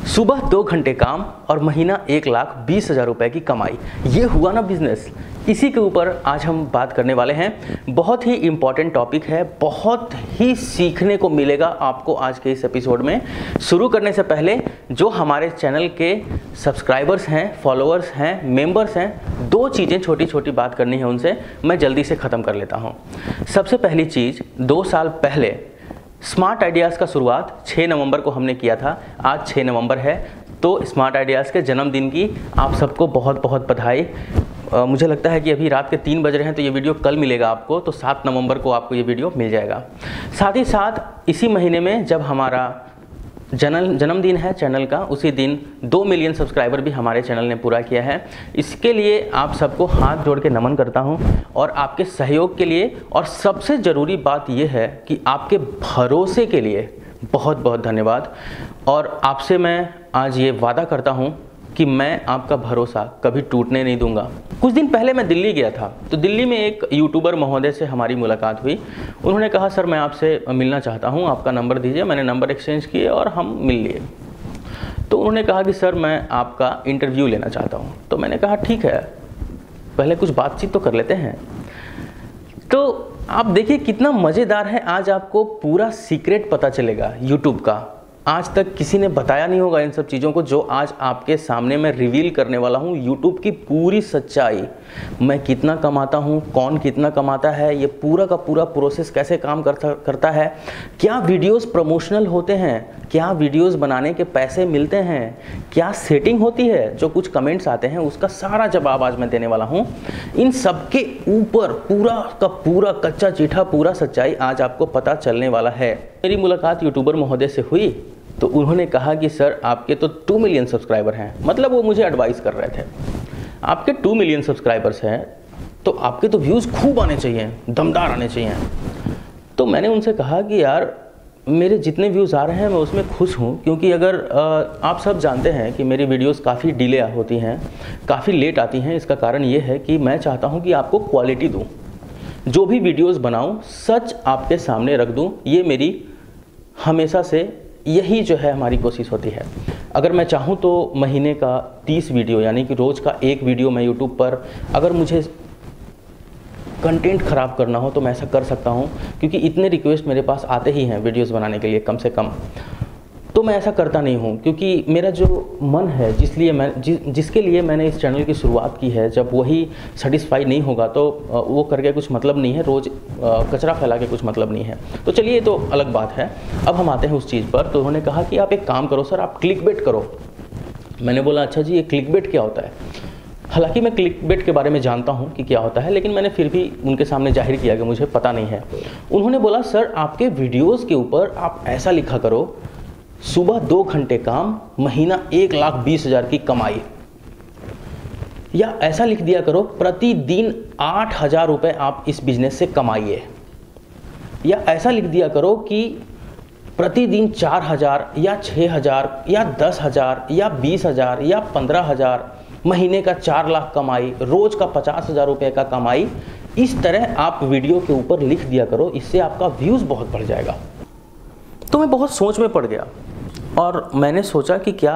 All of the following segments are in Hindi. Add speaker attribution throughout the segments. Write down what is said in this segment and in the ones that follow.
Speaker 1: सुबह 2 घंटे काम और महीना 1,20,000 रुपए की कमाई। ये हुआ ना बिजनेस। इसी के ऊपर आज हम बात करने वाले हैं। बहुत ही इम्पॉर्टेंट टॉपिक है, बहुत ही सीखने को मिलेगा आपको आज के इस एपिसोड में। शुरू करने से पहले जो हमारे चैनल के सब्सक्राइबर्स हैं, फॉलोअर्स हैं, मेंबर्स हैं, दो चीज़ें छोटी छोटी बात करनी है उनसे, मैं जल्दी से ख़त्म कर लेता हूँ। सबसे पहली चीज़, 2 साल पहले स्मार्ट आइडियाज़ का शुरुआत 6 नवंबर को हमने किया था। आज 6 नवंबर है, तो स्मार्ट आइडियाज़ के जन्मदिन की आप सबको बहुत बहुत बधाई। मुझे लगता है कि अभी रात के 3 बज रहे हैं, तो ये वीडियो कल मिलेगा आपको, तो 7 नवंबर को आपको ये वीडियो मिल जाएगा। साथ ही साथ इसी महीने में जब हमारा जन्मदिन है चैनल का, उसी दिन 2 मिलियन सब्सक्राइबर भी हमारे चैनल ने पूरा किया है। इसके लिए आप सबको हाथ जोड़ के नमन करता हूं और आपके सहयोग के लिए, और सबसे ज़रूरी बात यह है कि आपके भरोसे के लिए बहुत बहुत धन्यवाद। और आपसे मैं आज ये वादा करता हूं कि मैं आपका भरोसा कभी टूटने नहीं दूंगा। कुछ दिन पहले मैं दिल्ली गया था, तो दिल्ली में एक यूट्यूबर महोदय से हमारी मुलाकात हुई। उन्होंने कहा, सर मैं आपसे मिलना चाहता हूं, आपका नंबर दीजिए। मैंने नंबर एक्सचेंज किए और हम मिल लिए। तो उन्होंने कहा कि सर मैं आपका इंटरव्यू लेना चाहता हूं। तो मैंने कहा ठीक है, पहले कुछ बातचीत तो कर लेते हैं। तो आप देखिए कितना मज़ेदार है, आज आपको पूरा सीक्रेट पता चलेगा यूट्यूब का। आज तक किसी ने बताया नहीं होगा इन सब चीज़ों को, जो आज आपके सामने मैं रिवील करने वाला हूँ। यूट्यूब की पूरी सच्चाई, मैं कितना कमाता हूँ, कौन कितना कमाता है, ये पूरा का पूरा प्रोसेस कैसे काम करता है, क्या वीडियोस प्रमोशनल होते हैं, क्या वीडियोस बनाने के पैसे मिलते हैं, क्या सेटिंग होती है, जो कुछ कमेंट्स आते हैं उसका सारा जवाब आज मैं देने वाला हूँ। इन सब के ऊपर पूरा का पूरा कच्चा चिट्ठा, पूरा सच्चाई आज आपको पता चलने वाला है। मेरी मुलाकात यूट्यूबर महोदय से हुई तो उन्होंने कहा कि सर आपके तो 2 मिलियन सब्सक्राइबर हैं। मतलब वो मुझे एडवाइस कर रहे थे, आपके 2 मिलियन सब्सक्राइबर्स हैं तो आपके तो व्यूज़ खूब आने चाहिए, दमदार आने चाहिए। तो मैंने उनसे कहा कि यार मेरे जितने व्यूज़ आ रहे हैं मैं उसमें खुश हूँ, क्योंकि अगर आप सब जानते हैं कि मेरी वीडियोस काफ़ी डिले होती हैं, काफ़ी लेट आती हैं। इसका कारण ये है कि मैं चाहता हूँ कि आपको क्वालिटी दूँ, जो भी वीडियोस बनाऊँ सच आपके सामने रख दूँ। ये मेरी हमेशा से यही जो है हमारी कोशिश होती है। अगर मैं चाहूँ तो महीने का 30 वीडियो, यानी कि रोज़ का 1 वीडियो मैं यूट्यूब पर, अगर मुझे कंटेंट ख़राब करना हो तो मैं ऐसा कर सकता हूँ, क्योंकि इतने रिक्वेस्ट मेरे पास आते ही हैं वीडियोस बनाने के लिए कम से कम। तो मैं ऐसा करता नहीं हूँ, क्योंकि मेरा जो मन है, जिसके लिए मैंने इस चैनल की शुरुआत की है, जब वही सेटिस्फाई नहीं होगा तो वो करके कुछ मतलब नहीं है, रोज़ कचरा फैला के कुछ मतलब नहीं है। तो चलिए ये तो अलग बात है। अब हम आते हैं उस चीज़ पर। तो उन्होंने कहा कि आप एक काम करो सर, आप क्लिकबेट करो। मैंने बोला अच्छा जी, ये क्लिकबेट क्या होता है? हालांकि मैं क्लिकबेट के बारे में जानता हूं कि क्या होता है, लेकिन मैंने फिर भी उनके सामने जाहिर किया कि मुझे पता नहीं है। उन्होंने बोला सर आपके वीडियोस के ऊपर आप ऐसा लिखा करो, सुबह 2 घंटे काम, महीना 1,20,000 की कमाई। या ऐसा लिख दिया करो, प्रतिदिन 8,000 रुपये आप इस बिजनेस से कमाइए। या ऐसा लिख दिया करो कि प्रतिदिन 4,000 या 6,000 या 10,000 या 20,000 या 15,000, महीने का 4 लाख कमाई, रोज का 50,000 रुपये का कमाई। इस तरह आप वीडियो के ऊपर लिख दिया करो, इससे आपका व्यूज़ बहुत बढ़ जाएगा। तो मैं बहुत सोच में पड़ गया और मैंने सोचा कि क्या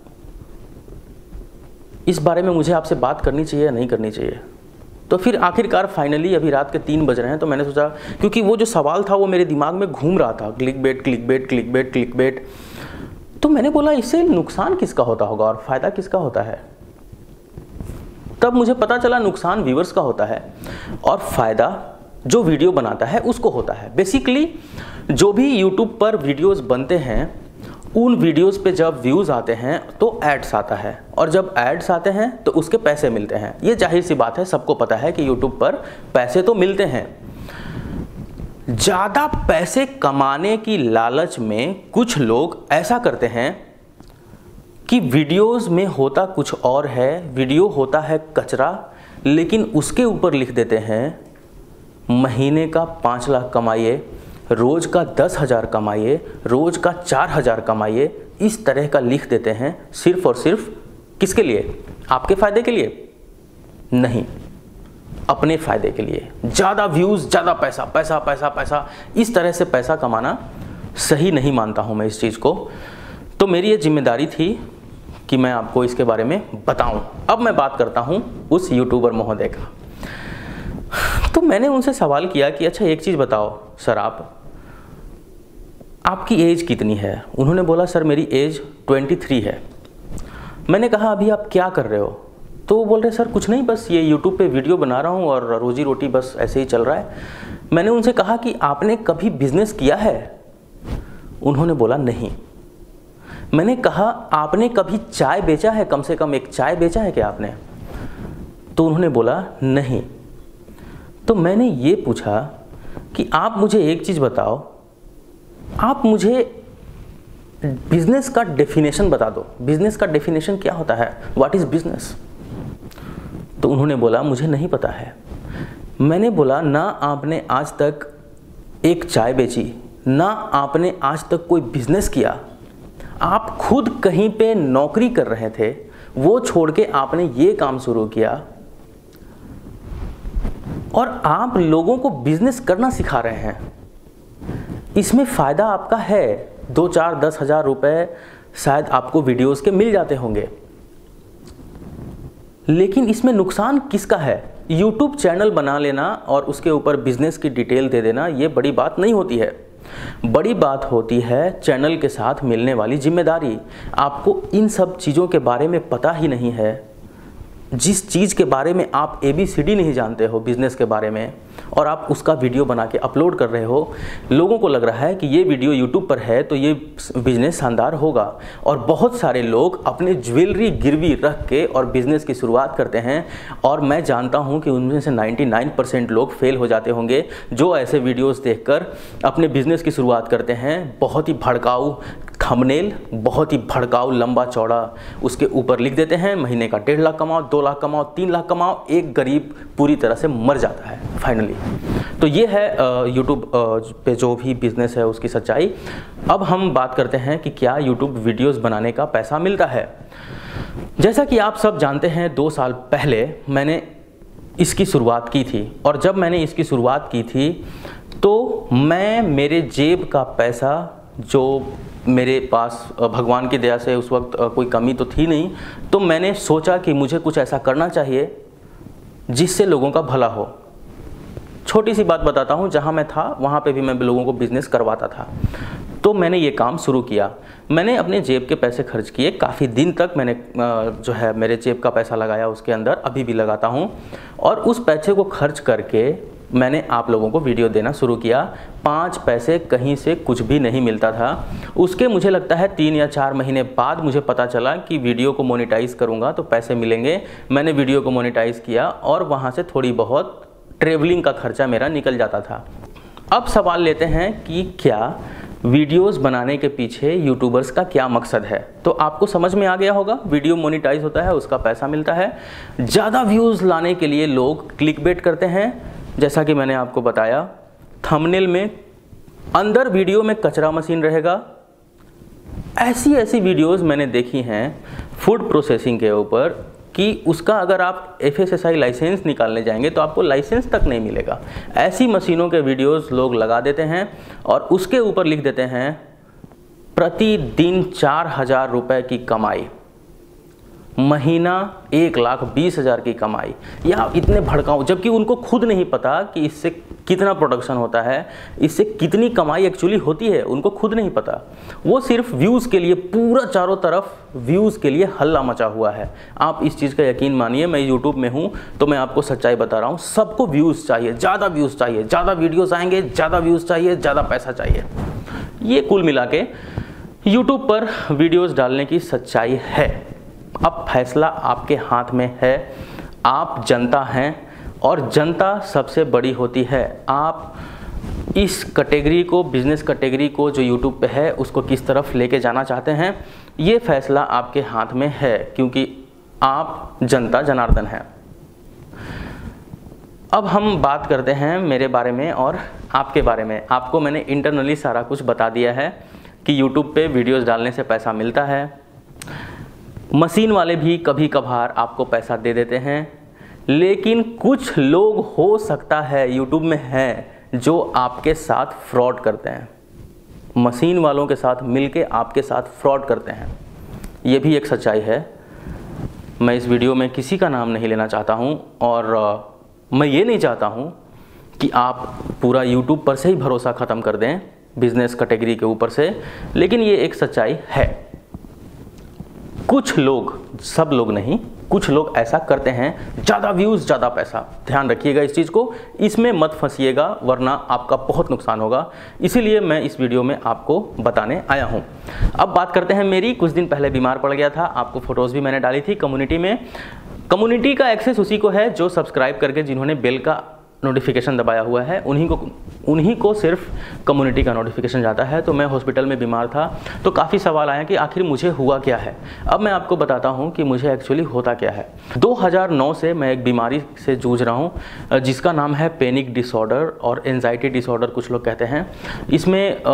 Speaker 1: इस बारे में मुझे आपसे बात करनी चाहिए या नहीं करनी चाहिए। तो फिर आखिरकार फाइनली अभी रात के 3 बज रहे हैं, तो मैंने सोचा, क्योंकि वो जो सवाल था वो मेरे दिमाग में घूम रहा था, क्लिकबेट क्लिकबेट क्लिकबेट क्लिकबेट। तो मैंने बोला इससे नुकसान किसका होता होगा और फ़ायदा किसका होता है। तब मुझे पता चला नुकसान व्यूअर्स का होता है और फ़ायदा जो वीडियो बनाता है उसको होता है। बेसिकली जो भी यूट्यूब पर वीडियोस बनते हैं, उन वीडियोस पे जब व्यूज़ आते हैं तो एड्स आता है, और जब एड्स आते हैं तो उसके पैसे मिलते हैं। ये जाहिर सी बात है, सबको पता है कि यूट्यूब पर पैसे तो मिलते हैं। ज़्यादा पैसे कमाने की लालच में कुछ लोग ऐसा करते हैं कि वीडियोस में होता कुछ और है, वीडियो होता है कचरा, लेकिन उसके ऊपर लिख देते हैं महीने का 5 लाख कमाइए, रोज़ का 10,000 कमाइए, रोज़ का 4,000 कमाइए। इस तरह का लिख देते हैं सिर्फ और सिर्फ किसके लिए? आपके फ़ायदे के लिए नहीं, अपने फ़ायदे के लिए। ज़्यादा व्यूज़, ज़्यादा पैसा, पैसा पैसा पैसा, इस तरह से पैसा कमाना सही नहीं मानता हूँ मैं इस चीज़ को। तो मेरी ये जिम्मेदारी थी कि मैं आपको इसके बारे में बताऊं। अब मैं बात करता हूं उस यूट्यूबर महोदय का। तो मैंने उनसे सवाल किया कि अच्छा एक चीज़ बताओ सर, आपकी एज कितनी है? उन्होंने बोला सर मेरी एज 23 है। मैंने कहा अभी आप क्या कर रहे हो? तो वो बोल रहे सर कुछ नहीं, बस ये यूट्यूब पे वीडियो बना रहा हूँ और रोजी रोटी बस ऐसे ही चल रहा है। मैंने उनसे कहा कि आपने कभी बिजनेस किया है? उन्होंने बोला नहीं। मैंने कहा आपने कभी चाय बेचा है? कम से कम एक चाय बेचा है क्या आपने? तो उन्होंने बोला नहीं। तो मैंने ये पूछा कि आप मुझे एक चीज़ बताओ, आप मुझे बिजनेस का डेफिनेशन बता दो। बिजनेस का डेफिनेशन क्या होता है? What is business? तो उन्होंने बोला मुझे नहीं पता है। मैंने बोला ना आपने आज तक एक चाय बेची, ना आपने आज तक कोई बिजनेस किया, आप खुद कहीं पे नौकरी कर रहे थे, वो छोड़ के आपने ये काम शुरू किया और आप लोगों को बिजनेस करना सिखा रहे हैं। इसमें फ़ायदा आपका है, 2, 4, 10 हज़ार रुपये शायद आपको वीडियोस के मिल जाते होंगे, लेकिन इसमें नुकसान किसका है? यूट्यूब चैनल बना लेना और उसके ऊपर बिजनेस की डिटेल दे देना ये बड़ी बात नहीं होती है। बड़ी बात होती है चैनल के साथ मिलने वाली जिम्मेदारी। आपको इन सब चीज़ों के बारे में पता ही नहीं है। जिस चीज़ के बारे में आप ABCD नहीं जानते हो बिज़नेस के बारे में, और आप उसका वीडियो बना के अपलोड कर रहे हो, लोगों को लग रहा है कि ये वीडियो यूट्यूब पर है तो ये बिज़नेस शानदार होगा, और बहुत सारे लोग अपने ज्वेलरी गिरवी रख के और बिज़नेस की शुरुआत करते हैं। और मैं जानता हूं कि उनमें से 99% लोग फेल हो जाते होंगे जो ऐसे वीडियोस देखकर अपने बिज़नेस की शुरुआत करते हैं। बहुत ही भड़काऊ थंबनेल, बहुत ही भड़काऊ लंबा चौड़ा उसके ऊपर लिख देते हैं, महीने का 1.5 लाख कमाओ, 2 लाख कमाओ, 3 लाख कमाओ। एक गरीब पूरी तरह से मर जाता है फाइनली। तो ये है यूट्यूब पे जो भी बिज़नेस है उसकी सच्चाई। अब हम बात करते हैं कि क्या यूट्यूब वीडियोस बनाने का पैसा मिलता है। जैसा कि आप सब जानते हैं 2 साल पहले मैंने इसकी शुरुआत की थी, और जब मैंने इसकी शुरुआत की थी तो मैं मेरे जेब का पैसा, जो मेरे पास भगवान की दया से उस वक्त कोई कमी तो थी नहीं, तो मैंने सोचा कि मुझे कुछ ऐसा करना चाहिए जिससे लोगों का भला हो। छोटी सी बात बताता हूँ, जहाँ मैं था वहाँ पे भी मैं लोगों को बिज़नेस करवाता था। तो मैंने ये काम शुरू किया। मैंने अपने जेब के पैसे खर्च किए, काफ़ी दिन तक मैंने जो है मेरे जेब का पैसा लगाया उसके अंदर, अभी भी लगाता हूँ। और उस पैसे को खर्च करके मैंने आप लोगों को वीडियो देना शुरू किया। 5 पैसे कहीं से कुछ भी नहीं मिलता था। उसके मुझे लगता है 3 या 4 महीने बाद मुझे पता चला कि वीडियो को मोनेटाइज़ करूँगा तो पैसे मिलेंगे। मैंने वीडियो को मोनेटाइज़ किया और वहाँ से थोड़ी बहुत ट्रेवलिंग का खर्चा मेरा निकल जाता था। अब सवाल लेते हैं कि क्या वीडियोस बनाने के पीछे यूट्यूबर्स का क्या मकसद है। तो आपको समझ में आ गया होगा, वीडियो मोनेटाइज होता है, उसका पैसा मिलता है। ज़्यादा व्यूज़ लाने के लिए लोग क्लिकबेट करते हैं, जैसा कि मैंने आपको बताया, थंबनेल में अंदर वीडियो में कचरा मशीन रहेगा। ऐसी वीडियोस मैंने देखी हैं फूड प्रोसेसिंग के ऊपर कि उसका अगर आप FSSAI लाइसेंस निकालने जाएंगे तो आपको लाइसेंस तक नहीं मिलेगा। ऐसी मशीनों के वीडियोस लोग लगा देते हैं और उसके ऊपर लिख देते हैं प्रतिदिन 4,000 रुपये की कमाई, महीना 1,20,000 की कमाई, या इतने भड़काऊ, जबकि उनको खुद नहीं पता कि इससे कितना प्रोडक्शन होता है, इससे कितनी कमाई एक्चुअली होती है, उनको खुद नहीं पता। वो सिर्फ व्यूज़ के लिए, पूरा चारों तरफ व्यूज़ के लिए हल्ला मचा हुआ है। आप इस चीज़ का यकीन मानिए, मैं यूट्यूब में हूँ तो मैं आपको सच्चाई बता रहा हूँ। सबको व्यूज़ चाहिए, ज़्यादा व्यूज़ चाहिए, ज़्यादा वीडियोज़ आएंगे, ज़्यादा व्यूज़ चाहिए, ज़्यादा पैसा चाहिए। ये कुल मिला के यूट्यूब पर वीडियोज़ डालने की सच्चाई है। अब फैसला आपके हाथ में है। आप जनता हैं और जनता सबसे बड़ी होती है। आप इस कैटेगरी को, बिजनेस कैटेगरी को जो यूट्यूब पे है, उसको किस तरफ लेके जाना चाहते हैं, ये फैसला आपके हाथ में है, क्योंकि आप जनता जनार्दन हैं। अब हम बात करते हैं मेरे बारे में और आपके बारे में। आपको मैंने इंटरनली सारा कुछ बता दिया है कि यूट्यूब पे वीडियोस डालने से पैसा मिलता है। मशीन वाले भी कभी कभार आपको पैसा दे देते हैं, लेकिन कुछ लोग हो सकता है यूट्यूब में हैं जो आपके साथ फ्रॉड करते हैं। मशीन वालों के साथ मिलके आपके साथ फ्रॉड करते हैं। ये भी एक सच्चाई है। मैं इस वीडियो में किसी का नाम नहीं लेना चाहता हूँ और मैं ये नहीं चाहता हूँ कि आप पूरा YouTube पर से ही भरोसा ख़त्म कर दें बिजनेस कैटेगरी के ऊपर से, लेकिन ये एक सच्चाई है। कुछ लोग, सब लोग नहीं, कुछ लोग ऐसा करते हैं, ज़्यादा व्यूज़ ज़्यादा पैसा। ध्यान रखिएगा इस चीज़ को, इसमें मत फंसिएगा वरना आपका बहुत नुकसान होगा। इसीलिए मैं इस वीडियो में आपको बताने आया हूँ। अब बात करते हैं मेरी। कुछ दिन पहले बीमार पड़ गया था, आपको फ़ोटोज़ भी मैंने डाली थी कम्युनिटी में। कम्युनिटी का एक्सेस उसी को है जो सब्सक्राइब करके, जिन्होंने बेल का नोटिफिकेशन दबाया हुआ है, उन्हीं को सिर्फ कम्युनिटी का नोटिफिकेशन जाता है। तो मैं हॉस्पिटल में बीमार था, तो काफ़ी सवाल आए कि आखिर मुझे हुआ क्या है। अब मैं आपको बताता हूं कि मुझे एक्चुअली होता क्या है। 2009 से मैं एक बीमारी से जूझ रहा हूं जिसका नाम है पैनिक डिसऑर्डर और एंजाइटी डिसऑर्डर, कुछ लोग कहते हैं। इसमें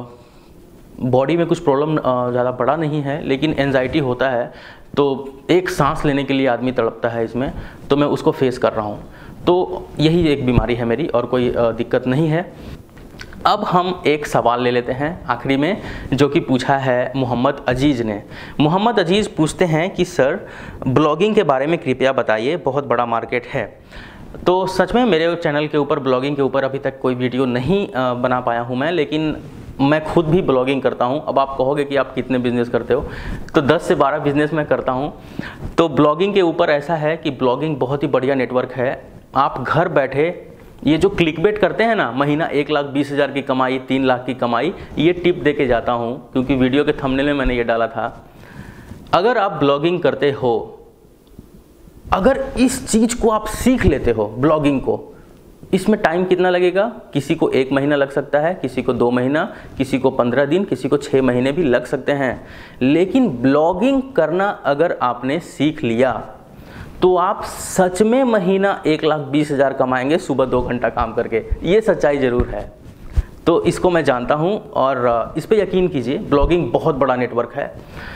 Speaker 1: बॉडी में कुछ प्रॉब्लम ज़्यादा बड़ा नहीं है, लेकिन एंजाइटी होता है तो एक सांस लेने के लिए आदमी तड़पता है इसमें, तो मैं उसको फेस कर रहा हूँ। तो यही एक बीमारी है मेरी और कोई दिक्कत नहीं है। अब हम एक सवाल ले लेते हैं आखिरी में, जो कि पूछा है मोहम्मद अजीज़ ने। मोहम्मद अजीज़ पूछते हैं कि सर, ब्लॉगिंग के बारे में कृपया बताइए, बहुत बड़ा मार्केट है। तो सच में मेरे चैनल के ऊपर ब्लॉगिंग के ऊपर अभी तक कोई वीडियो नहीं बना पाया हूँ मैं, लेकिन मैं खुद भी ब्लॉगिंग करता हूं। अब आप कहोगे कि आप कितने बिज़नेस करते हो, तो 10 से 12 बिज़नेस मैं करता हूं। तो ब्लॉगिंग के ऊपर ऐसा है कि ब्लॉगिंग बहुत ही बढ़िया नेटवर्क है। आप घर बैठे ये जो क्लिकबेट करते हैं ना, महीना 1,20,000 की कमाई, 3 लाख की कमाई, ये टिप दे के जाता हूं, क्योंकि वीडियो के थंबनेल में मैंने ये डाला था। अगर आप ब्लॉगिंग करते हो, अगर इस चीज़ को आप सीख लेते हो ब्लॉगिंग को, इसमें टाइम कितना लगेगा? किसी को 1 महीना लग सकता है, किसी को 2 महीना, किसी को 15 दिन, किसी को 6 महीने भी लग सकते हैं। लेकिन ब्लॉगिंग करना अगर आपने सीख लिया तो आप सच में महीना 1,20,000 कमाएंगे सुबह 2 घंटा काम करके। ये सच्चाई ज़रूर है। तो इसको मैं जानता हूँ और इस पे यकीन कीजिए, ब्लॉगिंग बहुत बड़ा नेटवर्क है,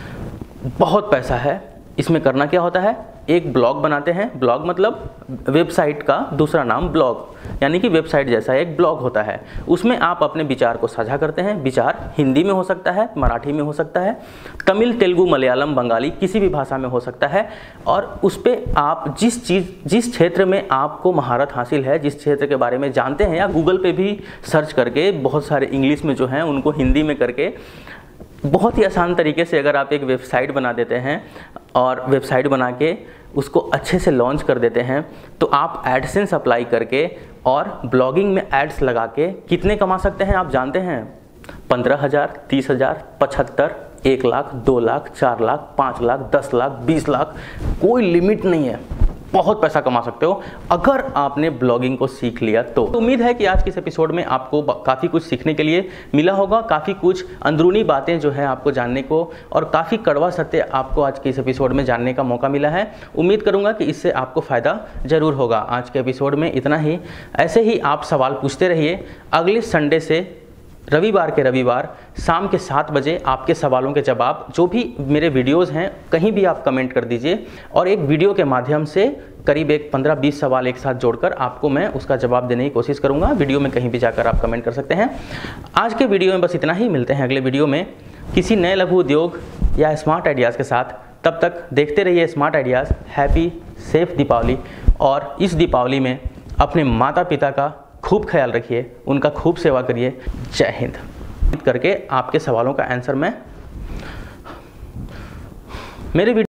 Speaker 1: बहुत पैसा है। इसमें करना क्या होता है, एक ब्लॉग बनाते हैं। ब्लॉग मतलब वेबसाइट का दूसरा नाम ब्लॉग, यानी कि वेबसाइट जैसा एक ब्लॉग होता है। उसमें आप अपने विचार को साझा करते हैं। विचार हिंदी में हो सकता है, मराठी में हो सकता है, तमिल, तेलुगु, मलयालम, बंगाली, किसी भी भाषा में हो सकता है। और उस पर आप जिस क्षेत्र में आपको महारत हासिल है, जिस क्षेत्र के बारे में जानते हैं, या गूगल पे भी सर्च करके, बहुत सारे इंग्लिश में जो हैं उनको हिंदी में करके, बहुत ही आसान तरीके से अगर आप एक वेबसाइट बना देते हैं और वेबसाइट बना के उसको अच्छे से लॉन्च कर देते हैं, तो आप एडसेंस अप्लाई करके और ब्लॉगिंग में एड्स लगा के कितने कमा सकते हैं आप जानते हैं? 15,000, 30,000, 75, 1 लाख, 2 लाख, 4 लाख, 5 लाख, 10 लाख, 20 लाख, कोई लिमिट नहीं है। बहुत पैसा कमा सकते हो अगर आपने ब्लॉगिंग को सीख लिया तो। उम्मीद है कि आज के इस एपिसोड में आपको काफ़ी कुछ सीखने के लिए मिला होगा, काफ़ी कुछ अंदरूनी बातें जो है आपको जानने को, और काफ़ी कड़वा सत्य आपको आज के इस एपिसोड में जानने का मौका मिला है। उम्मीद करूंगा कि इससे आपको फ़ायदा ज़रूर होगा। आज के एपिसोड में इतना ही। ऐसे ही आप सवाल पूछते रहिए। अगले संडे से रविवार के रविवार शाम के 7 बजे आपके सवालों के जवाब, जो भी मेरे वीडियोस हैं, कहीं भी आप कमेंट कर दीजिए, और एक वीडियो के माध्यम से करीब 15-20 सवाल एक साथ जोड़कर आपको मैं उसका जवाब देने की कोशिश करूंगा। वीडियो में कहीं भी जाकर आप कमेंट कर सकते हैं। आज के वीडियो में बस इतना ही। मिलते हैं अगले वीडियो में किसी नए लघु उद्योग या स्मार्ट आइडियाज़ के साथ। तब तक देखते रहिए smart ideas. Happy safe Deepawali, और इस दीपावली में अपने माता पिता का खूब ख्याल रखिए, उनका खूब सेवा करिए। जय हिंद। करके आपके सवालों का आंसर मैं मेरे